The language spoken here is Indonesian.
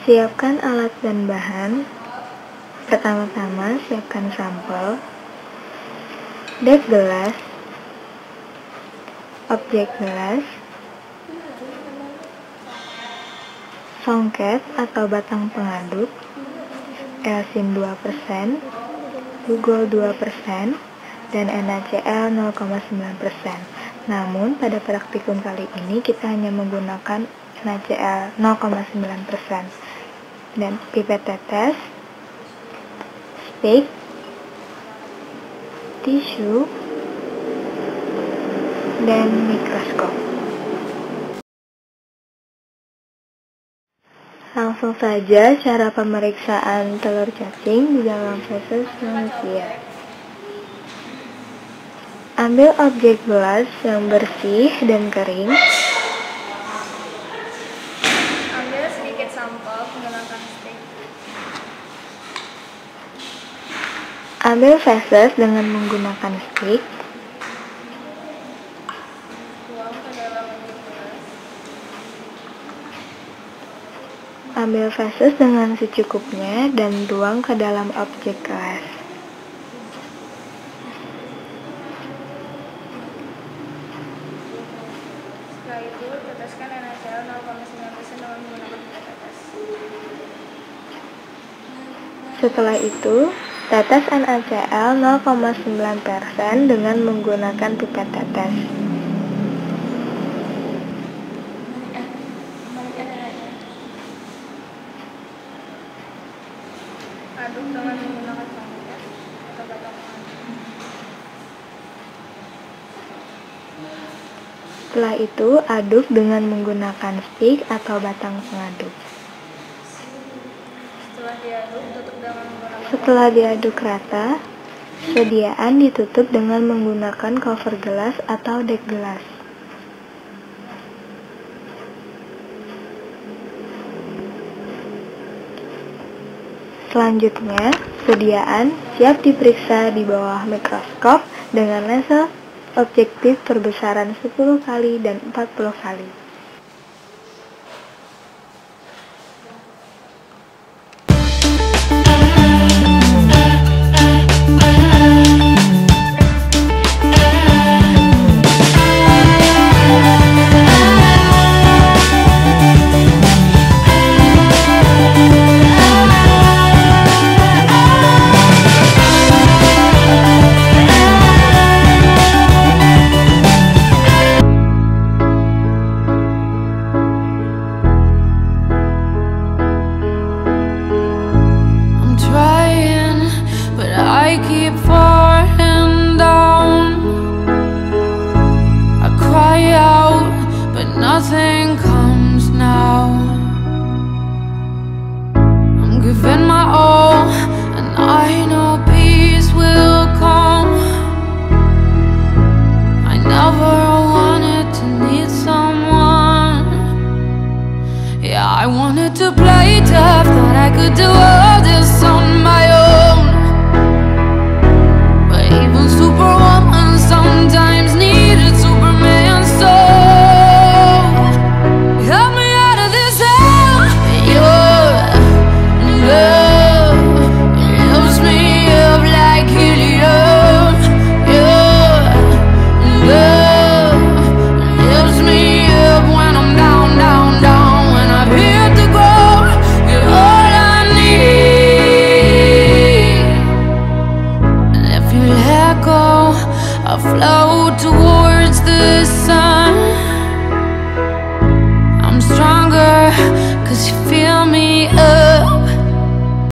Siapkan alat dan bahan. Pertama-tama, siapkan sampel, dek gelas, objek gelas, songket atau batang pengaduk, Elsin 2%, Bugol 2%, dan NaCl 0,9%. Namun, pada praktikum kali ini kita hanya menggunakan NaCl 0,9%. Dan pipet tetes, spik, tisu, dan mikroskop. Langsung saja cara pemeriksaan telur cacing di dalam feses manusia. Ambil objek gelas yang bersih dan kering. Ambil sedikit sampel menggunakan spik. Ambil feses dengan menggunakan spik. Tuang ke dalam objek gelas. Ambil feses dengan secukupnya dan tuang ke dalam objek gelas. Setelah itu, teteskan NaCl 0,9% dengan menggunakan pipet tetes. Setelah itu, tetes NaCl 0,9% dengan menggunakan pipet tetes. Aduk dengan menggunakan songket atau batang pengaduk. Setelah itu, aduk dengan menggunakan spik atau batang pengaduk. Setelah diaduk rata, sediaan ditutup dengan menggunakan cover gelas atau dek gelas. Selanjutnya, sediaan siap diperiksa di bawah mikroskop dengan lensa objektif perbesaran 10 kali dan 40 kali.